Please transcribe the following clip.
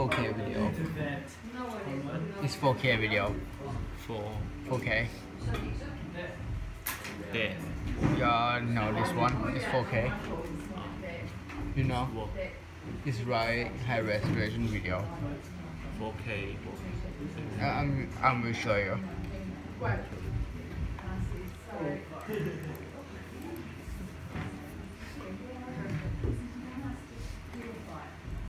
4K video. It's 4K video. 4K. There. Yeah, no, this one is 4K. You know, it's right high resolution video. 4K. I'm gonna show you.